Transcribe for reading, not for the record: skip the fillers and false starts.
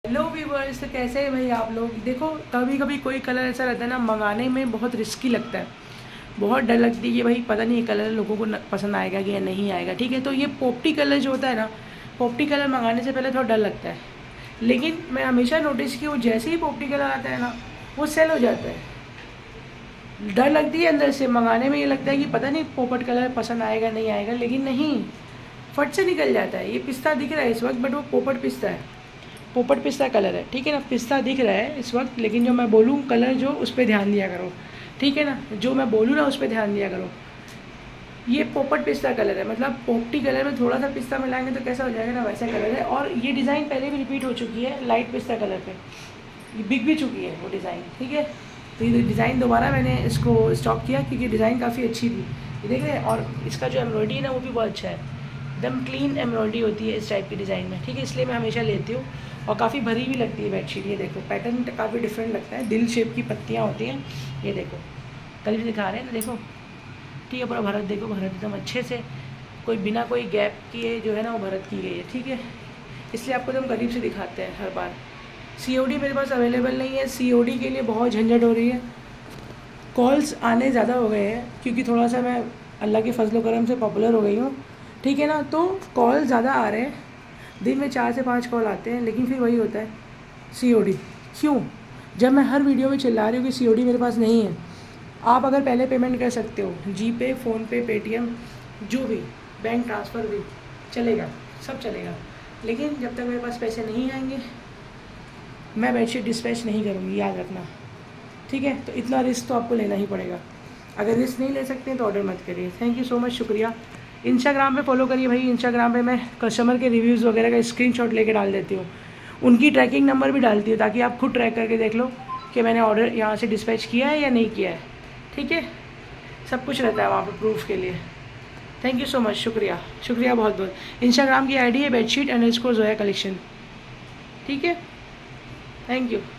Hello viewers, तो कैसे हैं भाई आप लोग। देखो कभी कभी कोई कलर ऐसा रहता है ना, मंगाने में बहुत रिस्की लगता है, बहुत डर लगती है कि भाई पता नहीं ये कलर लोगों को पसंद आएगा कि या नहीं आएगा। ठीक है, तो ये पोपटी कलर जो होता है ना, पोपटी कलर मंगाने से पहले थोड़ा डर लगता है, लेकिन मैं हमेशा नोटिस की वो जैसे ही पोपटी कलर आता है ना, वो सेल हो जाता है। डर लगती है अंदर से, मंगाने में ये लगता है कि पता नहीं पोपट कलर पसंद आएगा नहीं आएगा, लेकिन नहीं, फट से निकल जाता है। ये पिस्ता दिख रहा है इस वक्त, बट वो पोपट पिस्ता है, पोपट पिस्ता कलर है। ठीक है ना, पिस्ता दिख रहा है इस वक्त, लेकिन जो मैं बोलूँ कलर जो, उस पर ध्यान दिया करो। ठीक है ना, जो मैं बोलूँ ना उस पर ध्यान दिया करो। ये पोपट पिस्ता कलर है, मतलब पोपटी कलर में थोड़ा सा पिस्ता मिलाएंगे तो कैसा हो जाएगा ना, वैसा कलर है। और ये डिज़ाइन पहले भी रिपीट हो चुकी है लाइट पिस्ता कलर पे, ये बिक भी चुकी है वो डिज़ाइन। ठीक है, तो ये डिज़ाइन दोबारा मैंने इसको स्टॉक किया क्योंकि डिज़ाइन काफ़ी अच्छी थी, ये देख रहे हैं। और इसका जो एम्ब्रॉयडरी है ना, वो भी बहुत अच्छा है, एकदम क्लीन एम्ब्रॉयडरी होती है इस टाइप की डिज़ाइन में। ठीक है, इसलिए मैं हमेशा लेती हूँ, और काफ़ी भरी भी लगती है बेडशीट। ये देखो पैटर्न काफ़ी डिफरेंट लगता है, दिल शेप की पत्तियाँ होती हैं। ये देखो कल भी दिखा रहे हैं ना, देखो। ठीक है, पूरा भरत देखो, भरत एकदम अच्छे से, कोई बिना कोई गैप किए जो है ना वो भरत की गई है। ठीक है, इसलिए आपको एकदम करीब से दिखाते हैं हर बार। COD मेरे पास अवेलेबल नहीं है, COD के लिए बहुत झंझट हो रही है। कॉल्स आने ज़्यादा हो गए हैं क्योंकि थोड़ा सा मैं अल्लाह के फजल करम से पॉपुलर हो गई हूँ। ठीक है ना, तो कॉल ज़्यादा आ रहे हैं, दिन में 4 से 5 कॉल आते हैं, लेकिन फिर वही होता है COD। क्यों? जब मैं हर वीडियो में चिल्ला रही हूँ कि COD मेरे पास नहीं है। आप अगर पहले पेमेंट कर सकते हो, GPay, फ़ोनपे, पेटीएम, जो भी, बैंक ट्रांसफ़र भी चलेगा, सब चलेगा, लेकिन जब तक मेरे पास पैसे नहीं आएंगे मैं बेडशीट डिस्पैच नहीं करूँगी, याद रखना। ठीक है, तो इतना रिस्क तो आपको लेना ही पड़ेगा। अगर रिस्क नहीं ले सकते हैं तो ऑर्डर मत करिए। थैंक यू सो मच, शुक्रिया। इंस्टाग्राम पे फॉलो करिए भाई, इंस्टाग्राम पे मैं कस्टमर के रिव्यूज़ वगैरह का स्क्रीनशॉट लेके डाल देती हूँ, उनकी ट्रैकिंग नंबर भी डालती हूँ, ताकि आप खुद ट्रैक करके देख लो कि मैंने ऑर्डर यहाँ से डिस्पैच किया है या नहीं किया है। ठीक है, सब कुछ रहता है वहाँ पर प्रूफ के लिए। थैंक यू सो मच, शुक्रिया, शुक्रिया बहुत बहुत। इंस्टाग्राम की ID है bedsheet_zoya collection। ठीक है, थैंक यू।